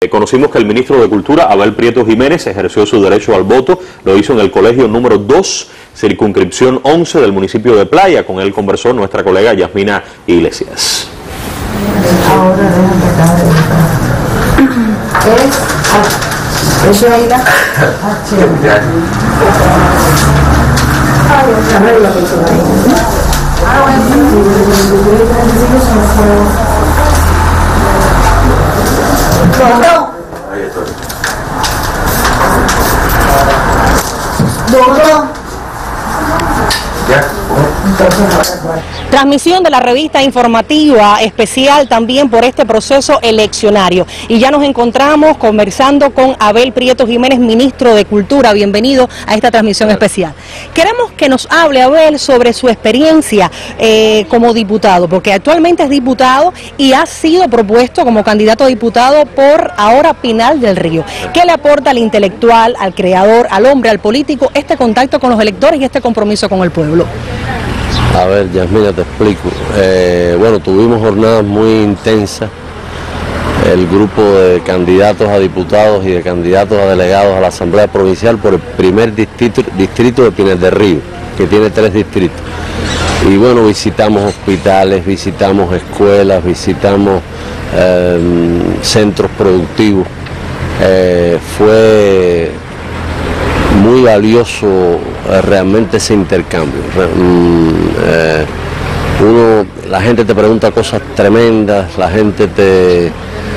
Conocimos que el ministro de Cultura, Abel Prieto Jiménez, ejerció su derecho al voto. Lo hizo en el colegio número 2, circunscripción 11 del municipio de Playa. Con él conversó nuestra colega Yasmina Iglesias. Transmisión de la revista informativa especial también por este proceso eleccionario. Y ya nos encontramos conversando con Abel Prieto Jiménez, ministro de Cultura. Bienvenido a esta transmisión especial. Queremos que nos hable, Abel, sobre su experiencia como diputado, porque actualmente es diputado y ha sido propuesto como candidato a diputado por ahora Pinal del Río. ¿Qué le aporta al intelectual, al creador, al hombre, al político, este contacto con los electores y este compromiso con el pueblo? A ver, Yasmina, te explico. Bueno, tuvimos jornadas muy intensas. El grupo de candidatos a diputados y de candidatos a delegados a la Asamblea Provincial por el primer distrito de Pinal del Río, que tiene 3 distritos. Y bueno, visitamos hospitales, visitamos escuelas, visitamos centros productivos. Fue muy valioso realmente ese intercambio. La gente te pregunta cosas tremendas, la gente te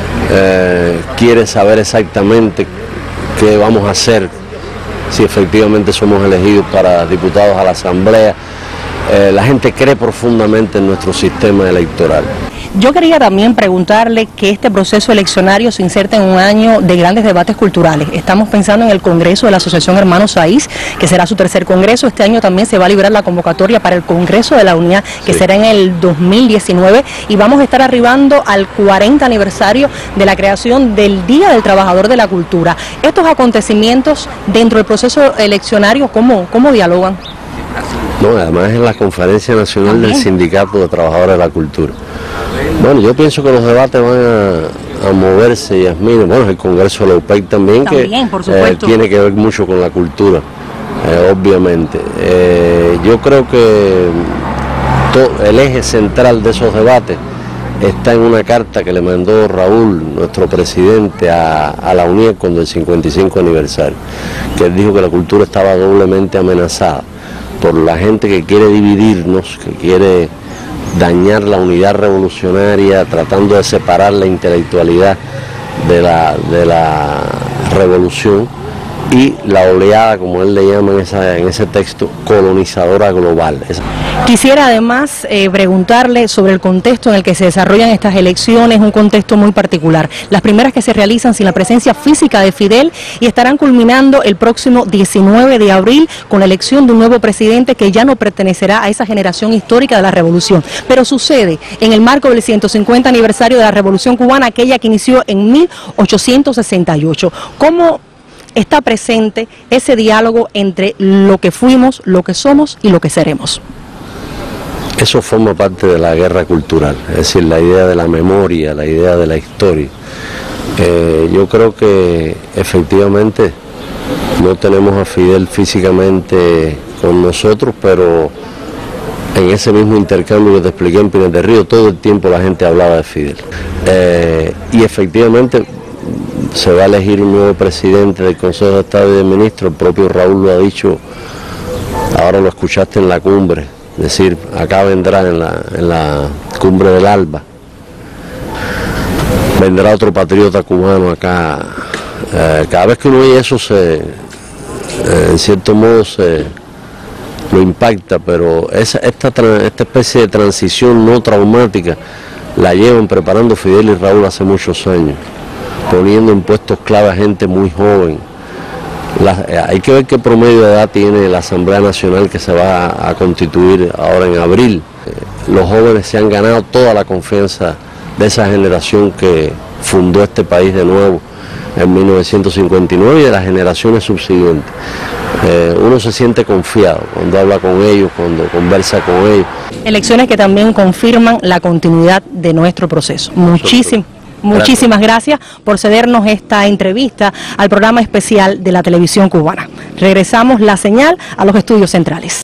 quiere saber exactamente qué vamos a hacer si efectivamente somos elegidos para diputados a la Asamblea. La gente cree profundamente en nuestro sistema electoral. Yo quería también preguntarle que este proceso eleccionario se inserta en un año de grandes debates culturales. Estamos pensando en el Congreso de la Asociación Hermanos Saiz, que será su 3er Congreso. Este año también se va a liberar la convocatoria para el Congreso de la Unidad, que será en el 2019. Y vamos a estar arribando al 40 aniversario de la creación del Día del Trabajador de la Cultura. Estos acontecimientos dentro del proceso eleccionario, ¿cómo dialogan? No, además es la Conferencia Nacional del Sindicato de Trabajadores de la Cultura. Bueno, yo pienso que los debates van a moverse, Yasmina. Bueno, el Congreso de la UPEC también que por supuesto, tiene que ver mucho con la cultura, obviamente. Yo creo que el eje central de esos debates está en una carta que le mandó Raúl, nuestro presidente, a la UNIEC cuando el 55 aniversario, que él dijo que la cultura estaba doblemente amenazada por la gente que quiere dividirnos, que quiere dañar la unidad revolucionaria, tratando de separar la intelectualidad de la revolución, y la oleada, como él le llama en ese texto, colonizadora global. Quisiera además preguntarle sobre el contexto en el que se desarrollan estas elecciones, un contexto muy particular. Las primeras que se realizan sin la presencia física de Fidel y estarán culminando el próximo 19 de abril con la elección de un nuevo presidente que ya no pertenecerá a esa generación histórica de la revolución. Pero sucede en el marco del 150 aniversario de la Revolución Cubana, aquella que inició en 1868. ¿Cómo está presente ese diálogo entre lo que fuimos, lo que somos y lo que seremos? Eso forma parte de la guerra cultural, es decir, la idea de la memoria, la idea de la historia. Yo creo que efectivamente no tenemos a Fidel físicamente con nosotros, pero en ese mismo intercambio que te expliqué en Pinal del Río, todo el tiempo la gente hablaba de Fidel. Y efectivamente se va a elegir un nuevo presidente del Consejo de Estado y de Ministros. El propio Raúl lo ha dicho, ahora lo escuchaste en la cumbre, es decir, acá vendrá en la cumbre del ALBA, vendrá otro patriota cubano acá. Cada vez que uno oye eso, en cierto modo lo impacta, pero esta especie de transición no traumática la llevan preparando Fidel y Raúl hace muchos años, poniendo en puestos clave a gente muy joven. Hay que ver qué promedio de edad tiene la Asamblea Nacional que se va a constituir ahora en abril. Los jóvenes se han ganado toda la confianza de esa generación que fundó este país de nuevo en 1959 y de las generaciones subsiguientes. Uno se siente confiado cuando habla con ellos, cuando conversa con ellos. Elecciones que también confirman la continuidad de nuestro proceso. Muchísimas gracias por cedernos esta entrevista al programa especial de la televisión cubana. Regresamos la señal a los estudios centrales.